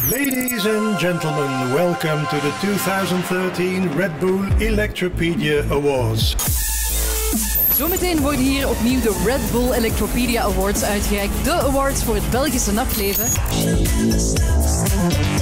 Ladies and gentlemen, welcome to the 2013 Red Bull Electropedia Awards. Zometeen worden hier opnieuw de Red Bull Electropedia Awards uitgereikt. De awards voor het Belgische nachtleven.